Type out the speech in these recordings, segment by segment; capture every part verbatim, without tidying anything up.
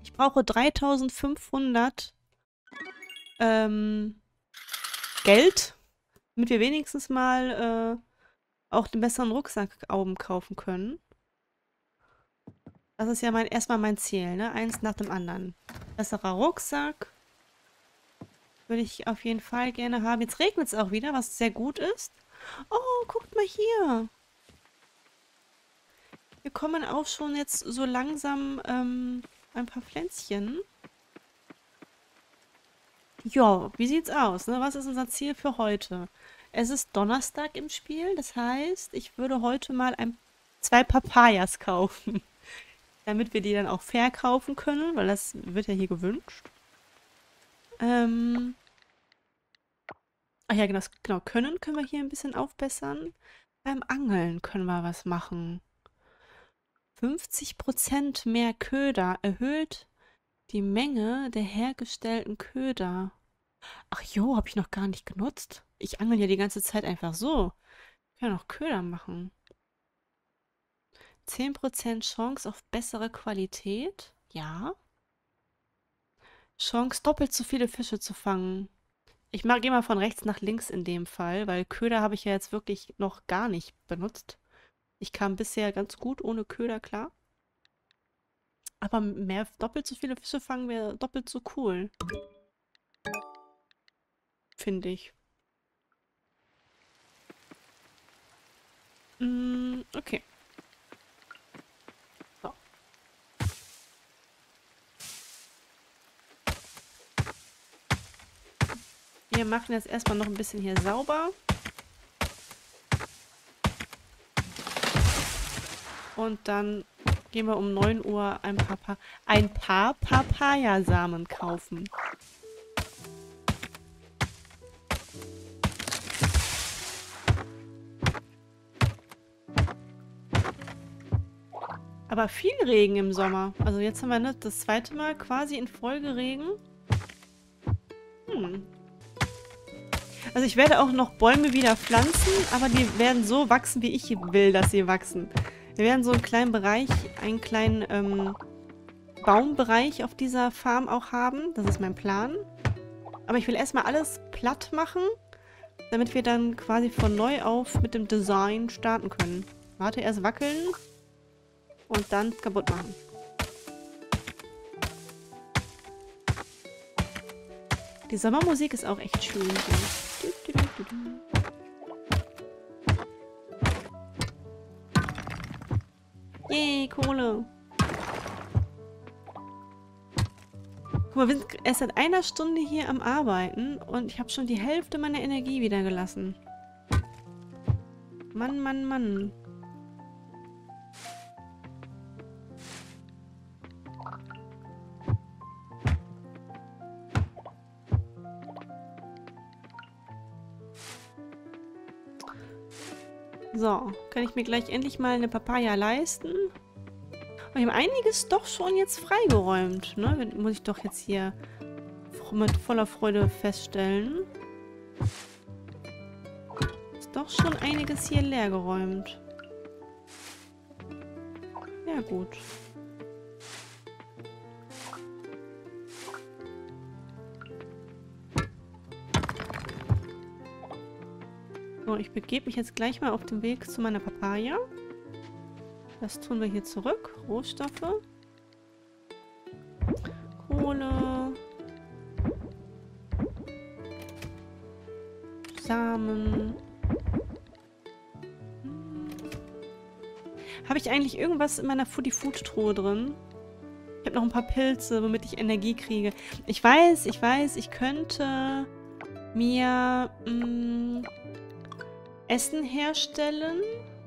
Ich brauche dreitausendfünfhundert ähm, Geld, damit wir wenigstens mal äh, auch den besseren Rucksack oben kaufen können. Das ist ja mein, erstmal mein Ziel, ne? Eins nach dem anderen. Besserer Rucksack. Würde ich auf jeden Fall gerne haben. Jetzt regnet es auch wieder, was sehr gut ist. Oh, guckt mal hier. Wir kommen auch schon jetzt so langsam ähm, ein paar Pflänzchen. Ja, wie sieht's aus, ne? Was ist unser Ziel für heute? Es ist Donnerstag im Spiel, das heißt, ich würde heute mal ein, zwei Papayas kaufen. Damit wir die dann auch verkaufen können, weil das wird ja hier gewünscht. Ähm. Ach ja, genau, genau, können können wir hier ein bisschen aufbessern. Beim Angeln können wir was machen. fünfzig Prozent mehr Köder erhöht die Menge der hergestellten Köder. Ach jo, habe ich noch gar nicht genutzt. Ich angel ja die ganze Zeit einfach so. Ich kann noch Köder machen. zehn Prozent Chance auf bessere Qualität. Ja. Chance, doppelt so viele Fische zu fangen. Ich mag immer von rechts nach links in dem Fall, weil Köder habe ich ja jetzt wirklich noch gar nicht benutzt. Ich kam bisher ganz gut ohne Köder klar. Aber mehr, doppelt so viele Fische fangen wäre doppelt so cool. Finde ich. Mm, okay. So. Wir machen jetzt erstmal noch ein bisschen hier sauber. Und dann gehen wir um neun Uhr ein paar, pa ein paar Papayasamen kaufen. Aber viel Regen im Sommer. Also jetzt haben wir ne, das zweite Mal quasi in Folge Regen. Hm. Also ich werde auch noch Bäume wieder pflanzen, aber die werden so wachsen, wie ich will, dass sie wachsen. Wir werden so einen kleinen Bereich, einen kleinen ähm, Baumbereich auf dieser Farm auch haben. Das ist mein Plan. Aber ich will erstmal alles platt machen, damit wir dann quasi von neu auf mit dem Design starten können. Warte, erst wackeln und dann kaputt machen. Die Sommermusik ist auch echt schön. Yay, Kohle. Guck mal, wir sind erst seit einer Stunde hier am Arbeiten und ich habe schon die Hälfte meiner Energie wieder gelassen. Mann, Mann, Mann. So, kann ich mir gleich endlich mal eine Papaya leisten? Und ich habe einiges doch schon jetzt freigeräumt, ne? Muss ich doch jetzt hier mit voller Freude feststellen. Ist doch schon einiges hier leergeräumt. Ja, gut. So, ich begebe mich jetzt gleich mal auf den Weg zu meiner Papaya. Das tun wir hier zurück. Rohstoffe. Kohle. Samen. Hm. Habe ich eigentlich irgendwas in meiner Foodie-Food-Truhe drin? Ich habe noch ein paar Pilze, womit ich Energie kriege. Ich weiß, ich weiß, ich könnte mir mh, Essen herstellen.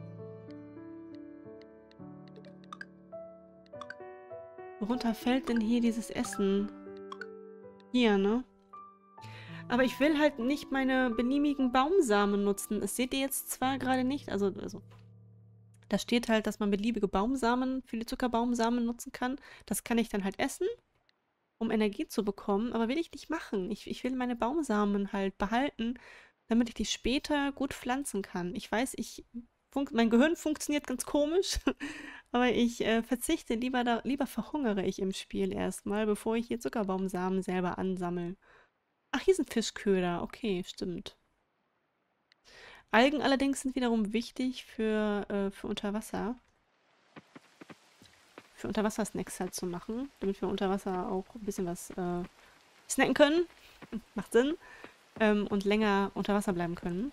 Worunter fällt denn hier dieses Essen? Hier, ne? Aber ich will halt nicht meine beliebigen Baumsamen nutzen. Das seht ihr jetzt zwar gerade nicht. Also, also, da steht halt, dass man beliebige Baumsamen, viele Zuckerbaumsamen nutzen kann. Das kann ich dann halt essen, um Energie zu bekommen. Aber will ich nicht machen. Ich, ich will meine Baumsamen halt behalten, damit ich die später gut pflanzen kann. Ich weiß, ich Fun mein Gehirn funktioniert ganz komisch. Aber ich äh, verzichte lieber da, lieber verhungere ich im Spiel erstmal, bevor ich hier Zuckerbaumsamen selber ansammle. Ach, hier sind Fischköder. Okay, stimmt. Algen allerdings sind wiederum wichtig für, äh, für Unterwasser. Für Unterwassersnacks halt zu machen, damit wir unter Wasser auch ein bisschen was äh, snacken können. Macht Sinn. Ähm, und länger unter Wasser bleiben können.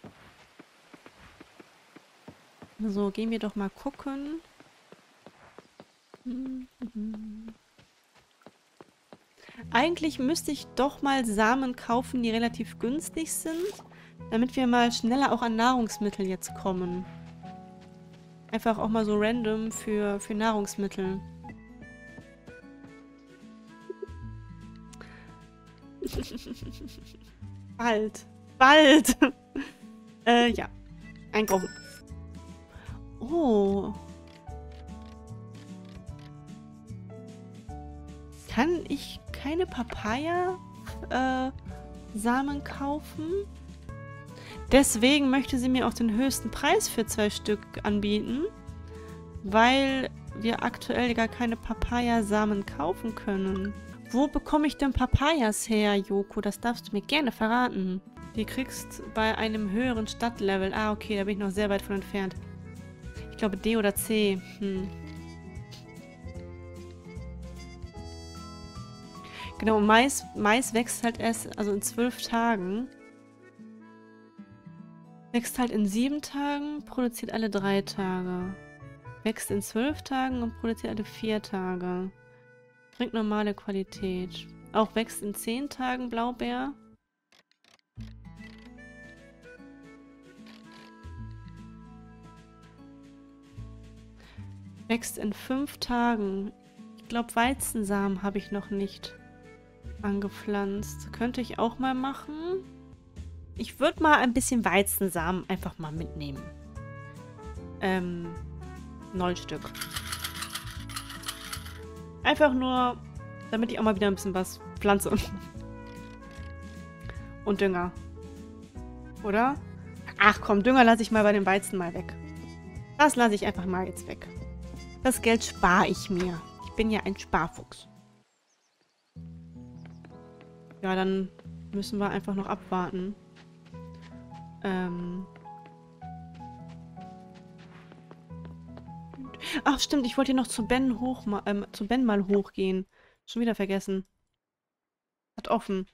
So, gehen wir doch mal gucken. Mhm. Eigentlich müsste ich doch mal Samen kaufen, die relativ günstig sind, damit wir mal schneller auch an Nahrungsmittel jetzt kommen. Einfach auch mal so random für, für Nahrungsmittel. Bald. Bald. äh, ja. Einkaufen. Oh. Kann ich keine Papaya-Samen äh, kaufen? Deswegen möchte sie mir auch den höchsten Preis für zwei Stück anbieten, weil wir aktuell gar keine Papaya-Samen kaufen können. Wo bekomme ich denn Papayas her, Yoko? Das darfst du mir gerne verraten. Die kriegst bei einem höheren Stadtlevel. Ah, okay, da bin ich noch sehr weit von entfernt. Ich glaube D oder C. Hm. Genau, Mais, Mais wächst halt erst, also in zwölf Tagen. Wächst halt in sieben Tagen, produziert alle drei Tage. Wächst in zwölf Tagen und produziert alle vier Tage. Bringt normale Qualität. Auch wächst in zehn Tagen Blaubeer. Wächst in fünf Tagen. Ich glaube, Weizensamen habe ich noch nicht angepflanzt. Könnte ich auch mal machen. Ich würde mal ein bisschen Weizensamen einfach mal mitnehmen. Ähm, neun Stück. Einfach nur, damit ich auch mal wieder ein bisschen was pflanze. Und Dünger. Oder? Ach komm, Dünger lasse ich mal bei dem Weizen mal weg. Das lasse ich einfach mal jetzt weg. Das Geld spare ich mir. Ich bin ja ein Sparfuchs. Ja, dann müssen wir einfach noch abwarten. Ähm. Ach, stimmt, ich wollte hier noch zu Ben hoch, ähm, zu Ben mal hochgehen. Schon wieder vergessen. Hat offen.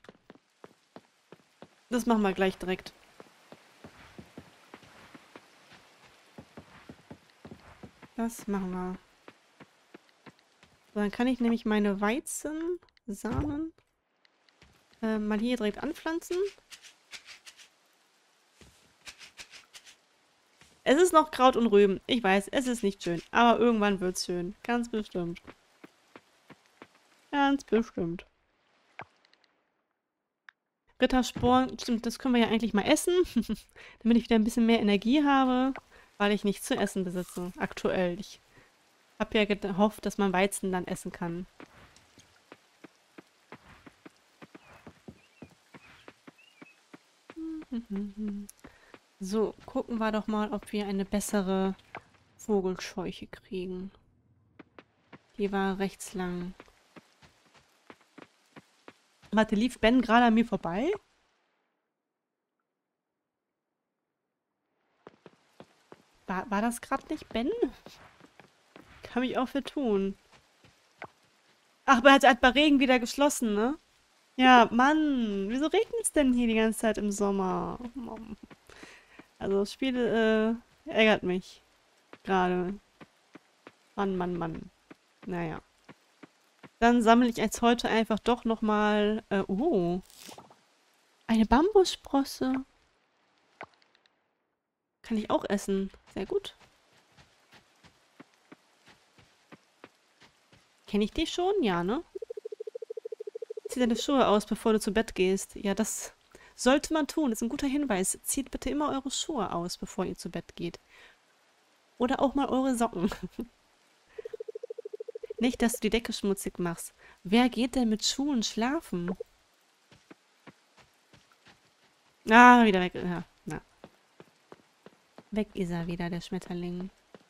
Das machen wir gleich direkt. Das machen wir. So, dann kann ich nämlich meine Weizensamen äh, mal hier direkt anpflanzen. Es ist noch Kraut und Rüben. Ich weiß, es ist nicht schön. Aber irgendwann wird es schön. Ganz bestimmt. Ganz bestimmt. Rittersporn, stimmt, das können wir ja eigentlich mal essen. Damit ich wieder ein bisschen mehr Energie habe. Weil ich nichts zu essen besitze. Aktuell. Ich habe ja gehofft, dass man Weizen dann essen kann. So, gucken wir doch mal, ob wir eine bessere Vogelscheuche kriegen. Die war rechts lang. Warte, lief Ben gerade an mir vorbei? War, war das gerade nicht Ben? Kann mich auch vertun. Ach, aber er hat, hat bei Regen wieder geschlossen, ne? Ja, Mann. Wieso regnet es denn hier die ganze Zeit im Sommer? Also das Spiel äh, ärgert mich. Gerade. Mann, Mann, Mann. Naja. Dann sammle ich jetzt heute einfach doch nochmal... Äh, oh. Eine Bambussprosse. Kann ich auch essen. Sehr gut. Kenne ich die schon? Ja, ne? Zieh deine Schuhe aus, bevor du zu Bett gehst. Ja, das sollte man tun. Das ist ein guter Hinweis. Zieht bitte immer eure Schuhe aus, bevor ihr zu Bett geht. Oder auch mal eure Socken. Nicht, dass du die Decke schmutzig machst. Wer geht denn mit Schuhen schlafen? Ah, wieder weg. Ja, na. Weg ist er wieder, der Schmetterling.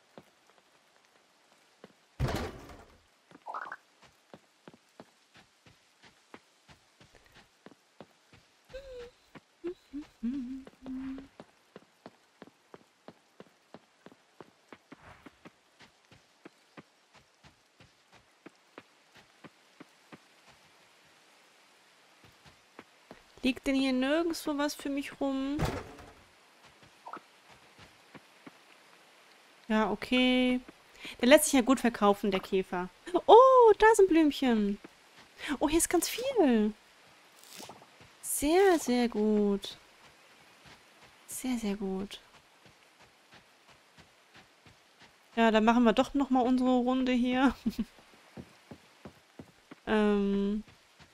Liegt denn hier nirgendwo was für mich rum? Ja, okay. Der lässt sich ja gut verkaufen, der Käfer. Oh, da sind Blümchen. Oh, hier ist ganz viel. Sehr, sehr gut. Sehr, sehr gut. Ja, dann machen wir doch nochmal unsere Runde hier. ähm...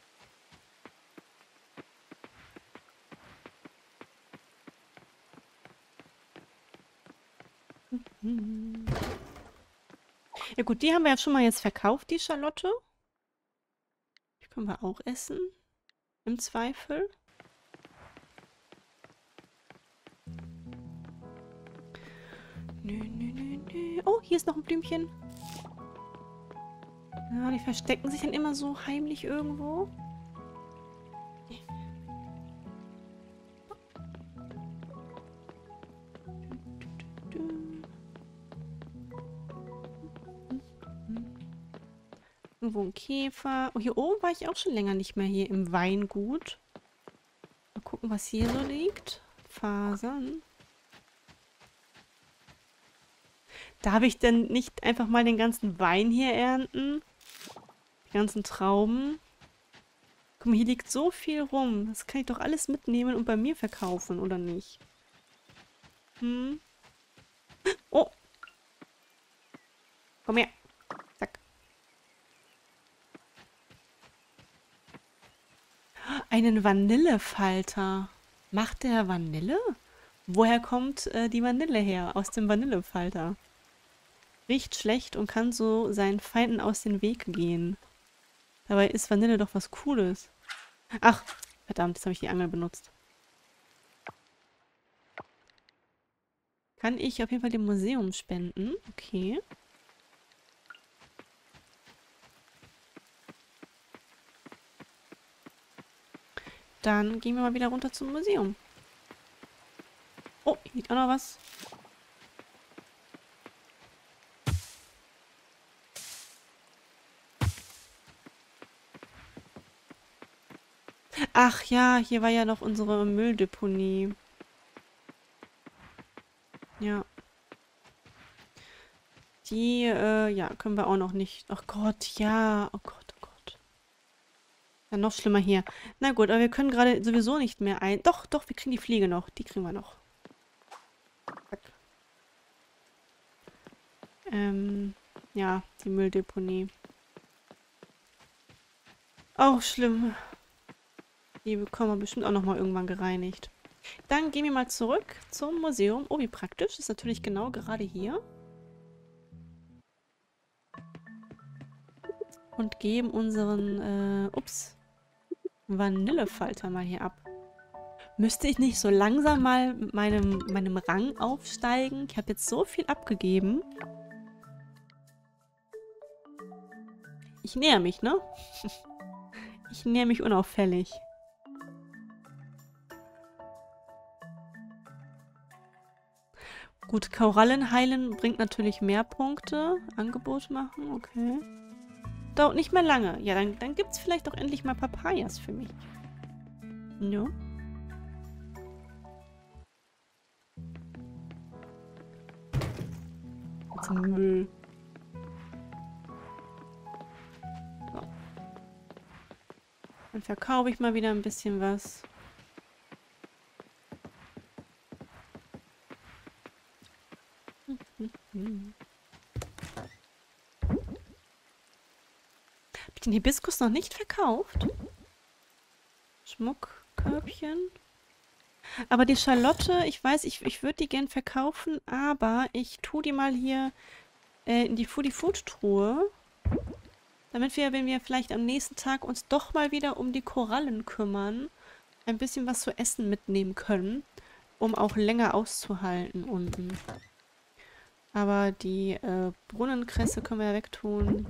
Ja gut, die haben wir ja schon mal jetzt verkauft, die Schalotte. Die können wir auch essen. Im Zweifel. Nö, nö, nö, nö. Oh, hier ist noch ein Blümchen. Ja, die verstecken sich dann immer so heimlich irgendwo. Irgendwo ein Käfer. Oh, hier oben war ich auch schon länger nicht mehr hier im Weingut. Mal gucken, was hier so liegt. Fasern. Darf ich denn nicht einfach mal den ganzen Wein hier ernten? Die ganzen Trauben? Guck mal, hier liegt so viel rum. Das kann ich doch alles mitnehmen und bei mir verkaufen, oder nicht? Hm? Oh! Komm her. Zack. Einen Vanillefalter. Macht der Vanille? Woher kommt äh, die Vanille her? Aus dem Vanillefalter. Riecht schlecht und kann so seinen Feinden aus dem Weg gehen. Dabei ist Vanille doch was Cooles. Ach, verdammt, jetzt habe ich die Angel benutzt. Kann ich auf jeden Fall dem Museum spenden. Okay. Dann gehen wir mal wieder runter zum Museum. Oh, hier liegt auch noch was. Ach ja, hier war ja noch unsere Mülldeponie. Ja. Die, äh, ja, können wir auch noch nicht. Ach Gott, ja. Oh Gott, oh Gott. Ja, noch schlimmer hier. Na gut, aber wir können gerade sowieso nicht mehr ein... Doch, doch, wir kriegen die Fliege noch. Die kriegen wir noch. Zack. Ähm, ja, die Mülldeponie. Auch schlimm. Die bekommen wir bestimmt auch nochmal irgendwann gereinigt. Dann gehen wir mal zurück zum Museum. Oh, wie praktisch. Das ist natürlich genau gerade hier. Und geben unseren, äh, ups, Vanillefalter mal hier ab. Müsste ich nicht so langsam mal mit meinem, meinem Rang aufsteigen? Ich habe jetzt so viel abgegeben. Ich näher mich, ne? Ich näher mich unauffällig. Gut, Korallen heilen bringt natürlich mehr Punkte. Angebot machen, okay. Dauert nicht mehr lange. Ja, dann, dann gibt es vielleicht auch endlich mal Papayas für mich. Ja. Jetzt Müll. So. Dann verkaufe ich mal wieder ein bisschen was. Hm. Habe ich den Hibiskus noch nicht verkauft? Schmuckkörbchen. Aber die Schalotte, ich weiß, ich, ich würde die gern verkaufen, aber ich tue die mal hier äh, in die Foodie-Food-Truhe. Damit wir, wenn wir vielleicht am nächsten Tag uns doch mal wieder um die Korallen kümmern, ein bisschen was zu essen mitnehmen können. um auch länger auszuhalten unten. Aber die äh, Brunnenkresse können wir ja wegtun.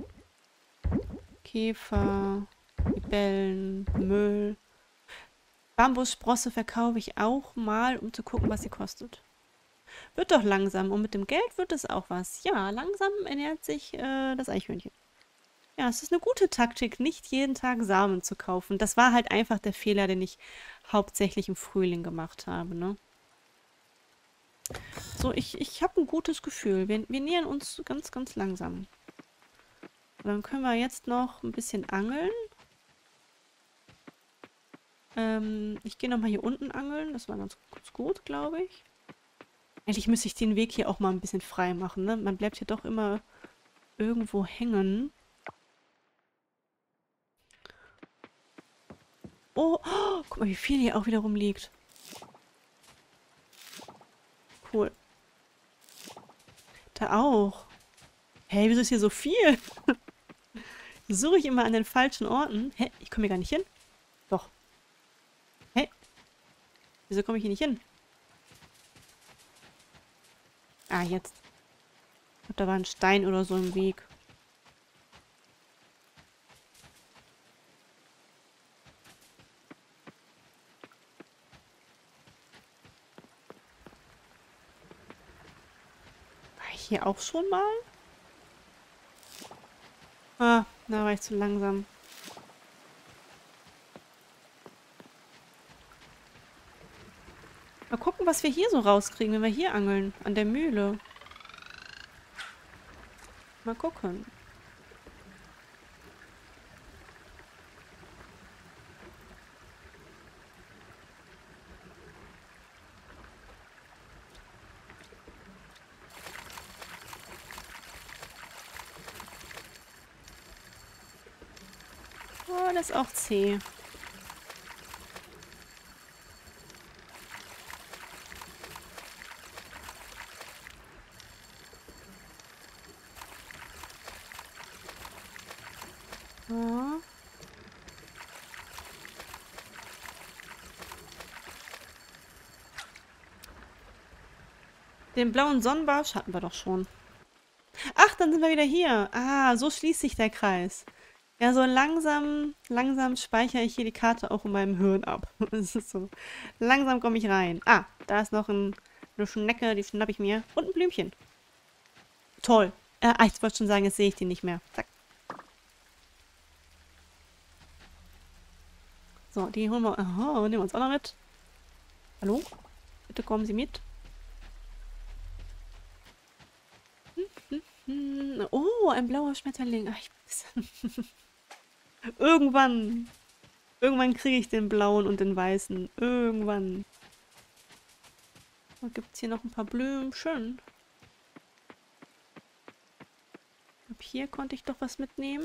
Käfer, Libellen, Müll. Bambussprosse verkaufe ich auch mal, um zu gucken, was sie kostet. Wird doch langsam. Und mit dem Geld wird es auch was. Ja, langsam ernährt sich äh, das Eichhörnchen. Ja, es ist eine gute Taktik, nicht jeden Tag Samen zu kaufen. Das war halt einfach der Fehler, den ich hauptsächlich im Frühling gemacht habe, ne? So, ich, ich habe ein gutes Gefühl. Wir, wir nähern uns ganz, ganz langsam. Und dann können wir jetzt noch ein bisschen angeln. Ähm, ich gehe nochmal hier unten angeln. Das war ganz, ganz gut, glaube ich. Eigentlich müsste ich den Weg hier auch mal ein bisschen frei machen, ne? Man bleibt hier doch immer irgendwo hängen. Oh, oh, guck mal, wie viel hier auch wieder rumliegt. Cool. Da auch. Hey, wieso ist hier so viel? Suche ich immer an den falschen Orten. Hä? Ich komme hier gar nicht hin. Doch. Hä? Wieso komme ich hier nicht hin? Ah, jetzt. Ich glaube, da war ein Stein oder so im Weg. War ich hier auch schon mal? Ah, da war ich zu langsam. Mal gucken, was wir hier so rauskriegen, wenn wir hier angeln. An der Mühle. Mal gucken. Oh, das ist auch zäh. Ja. Den blauen Sonnenbarsch hatten wir doch schon. Ach, dann sind wir wieder hier. Ah, so schließt sich der Kreis. Ja, so langsam, langsam speichere ich hier die Karte auch in meinem Hirn ab. Es ist so. Langsam komme ich rein. Ah, da ist noch ein, eine Schnecke, die schnapp ich mir. Und ein Blümchen. Toll. Äh, ah, ich wollte schon sagen, jetzt sehe ich die nicht mehr. Zack. So, die holen wir. Aha, nehmen wir uns auch noch mit. Hallo? Bitte kommen Sie mit. Hm, hm, hm. Oh, ein blauer Schmetterling. Ach, ich Irgendwann. Irgendwann kriege ich den blauen und den weißen. Irgendwann. Da gibt es hier noch ein paar Blümchen. Ab hier konnte ich doch was mitnehmen.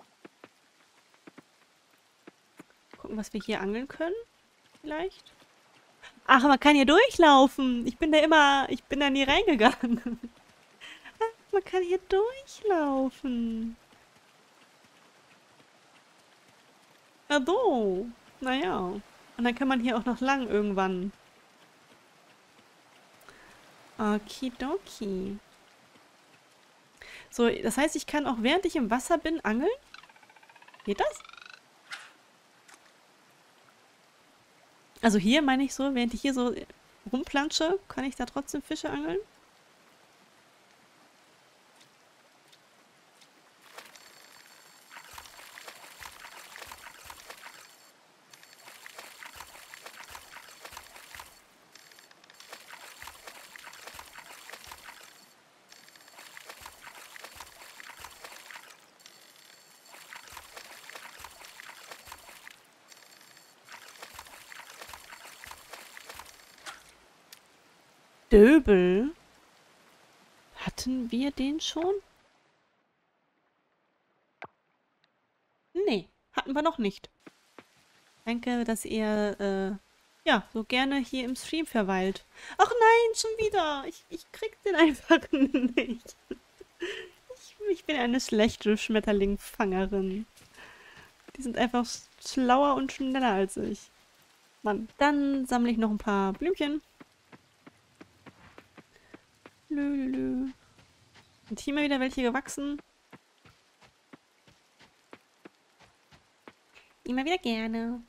Gucken, was wir hier angeln können. Vielleicht. Ach, man kann hier durchlaufen. Ich bin da immer... Ich bin da nie reingegangen. Man kann hier durchlaufen. Ja, so. Naja. Und dann kann man hier auch noch lang irgendwann. Okidoki. So, das heißt, ich kann auch während ich im Wasser bin angeln? Geht das? Also hier meine ich so, während ich hier so rumplansche, kann ich da trotzdem Fische angeln? Döbel? Hatten wir den schon? Nee, hatten wir noch nicht. Danke, dass ihr, äh, ja, so gerne hier im Stream verweilt. Ach nein, schon wieder. Ich, ich krieg den einfach nicht. Ich, ich bin eine schlechte Schmetterlingfangerin. Die sind einfach schlauer und schneller als ich. Mann. Dann sammle ich noch ein paar Blümchen. Lülülü. Und hier mal wieder welche gewachsen. Immer wieder gerne.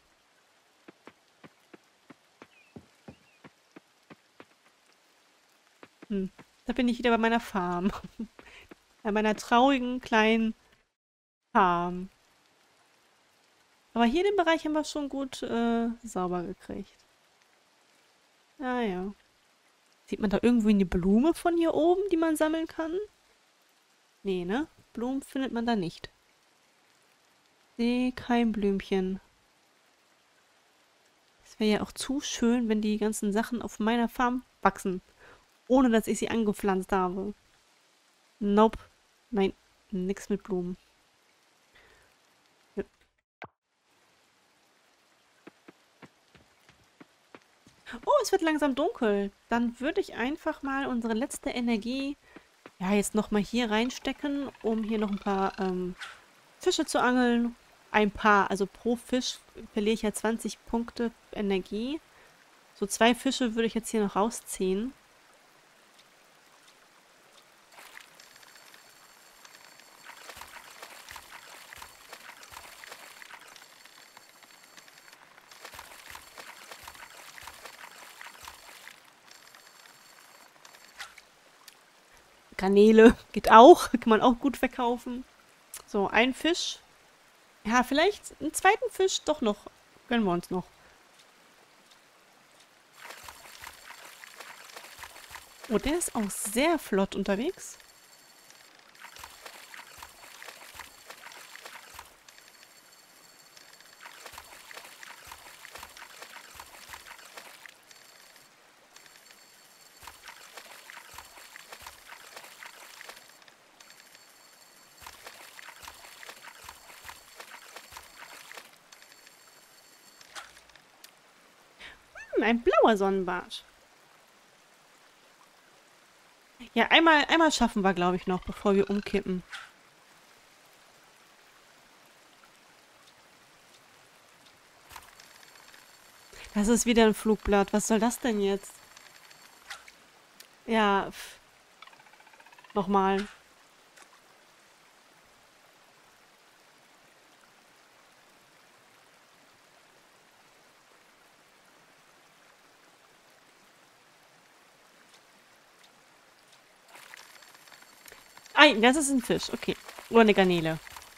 Hm. Da bin ich wieder bei meiner Farm. Bei meiner traurigen kleinen Farm. Aber hier den Bereich haben wir schon gut äh, sauber gekriegt. Ah ja. Sieht man da irgendwo eine Blume von hier oben, die man sammeln kann? Nee, ne? Blumen findet man da nicht. Nee, kein Blümchen. Es wäre ja auch zu schön, wenn die ganzen Sachen auf meiner Farm wachsen. Ohne, dass ich sie angepflanzt habe. Nope. Nein, nix mit Blumen. Ja. Oh, es wird langsam dunkel. Dann würde ich einfach mal unsere letzte Energie ja jetzt nochmal hier reinstecken, um hier noch ein paar ähm, Fische zu angeln. Ein paar, also pro Fisch verliere ich ja zwanzig Punkte Energie. So zwei Fische würde ich jetzt hier noch rausziehen. Garnele geht auch, kann man auch gut verkaufen. So, ein Fisch. Ja, vielleicht einen zweiten Fisch doch noch. Gönnen wir uns noch. Oh, der ist auch sehr flott unterwegs. Hm, ein blauer Sonnenbarsch. Ja, einmal, einmal schaffen wir, glaube ich, noch, bevor wir umkippen. Das ist wieder ein Flugblatt. Was soll das denn jetzt? Ja, pff. Nochmal. Ei, das ist ein Fisch. Okay. Oder eine Garnele.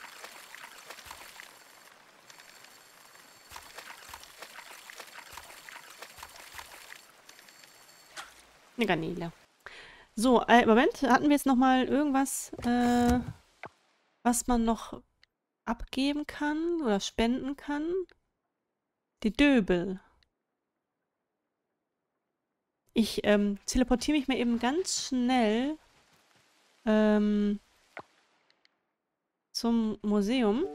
Eine Garnele. So, äh, Moment. Hatten wir jetzt nochmal irgendwas, äh, was man noch abgeben kann oder spenden kann? Die Döbel. Ich ähm, teleportiere mich mal eben ganz schnell ähm, zum Museum.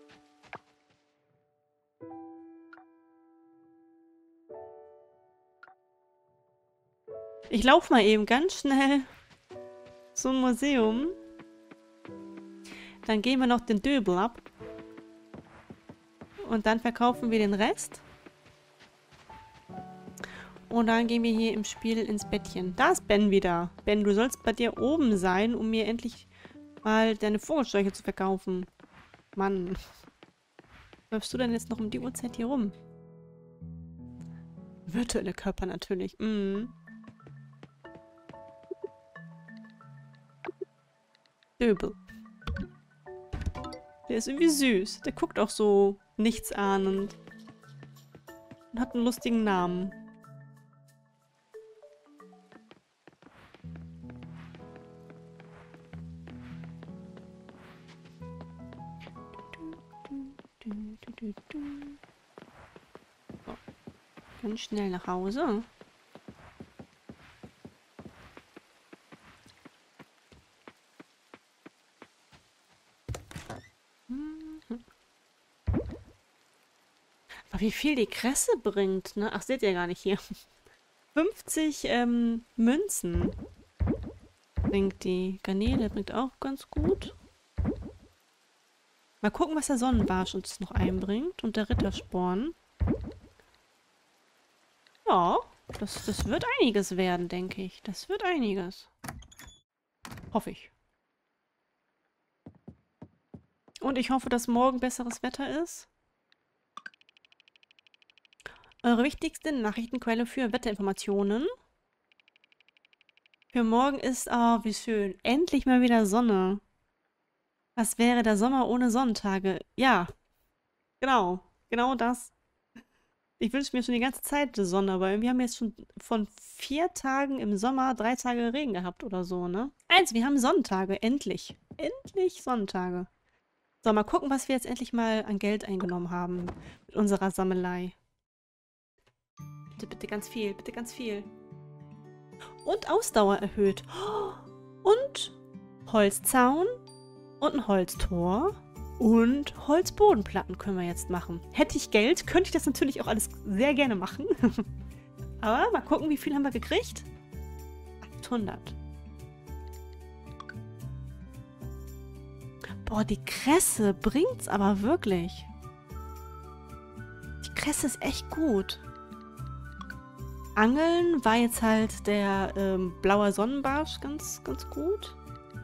Ich laufe mal eben ganz schnell zum Museum. Dann geben wir noch den Döbel ab. Und dann verkaufen wir den Rest. Und dann gehen wir hier im Spiel ins Bettchen. Da ist Ben wieder. Ben, du sollst bei dir oben sein, um mir endlich mal deine Vogelscheuche zu verkaufen. Mann. Läufst du denn jetzt noch um die Uhrzeit hier rum? Virtuelle Körper natürlich. Mhm. Döbel. Der ist irgendwie süß. Der guckt auch so nichtsahnend. Und hat einen lustigen Namen. So. Ganz schnell nach Hause. Aber wie viel die Kresse bringt, ne? Ach, seht ihr gar nicht hier. fünfzig ähm, Münzen bringt die. Garnele bringt auch ganz gut. Mal gucken, was der Sonnenbarsch uns noch einbringt. Und der Rittersporn. Ja, das, das wird einiges werden, denke ich. Das wird einiges. Hoffe ich. Und ich hoffe, dass morgen besseres Wetter ist. Eure wichtigste Nachrichtenquelle für Wetterinformationen. Für morgen ist, oh, wie schön, endlich mal wieder Sonne. Was wäre der Sommer ohne Sonnentage? Ja, genau, genau das. Ich wünsche mir schon die ganze Zeit die Sonne, weil wir haben jetzt schon von vier Tagen im Sommer drei Tage Regen gehabt oder so, ne? Eins, wir haben Sonnentage, endlich. Endlich Sonnentage. So, mal gucken, was wir jetzt endlich mal an Geld eingenommen haben mit unserer Sammelei. Bitte, bitte ganz viel, bitte ganz viel. Und Ausdauer erhöht. Und Holzzaun und ein Holztor und Holzbodenplatten können wir jetzt machen. Hätte ich Geld, könnte ich das natürlich auch alles sehr gerne machen. Aber mal gucken, wie viel haben wir gekriegt? achthundert. Boah, die Kresse bringt's aber wirklich. Die Kresse ist echt gut. Angeln war jetzt halt der ähm, blaue Sonnenbarsch ganz, ganz gut.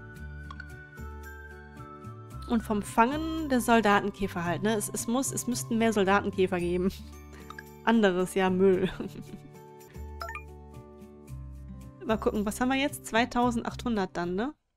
Und vom Fangen der Soldatenkäfer halt, ne? Es, es muss, es müssten mehr Soldatenkäfer geben. Anderes, ja, Müll. Mal gucken, was haben wir jetzt? zweitausendachthundert dann, ne?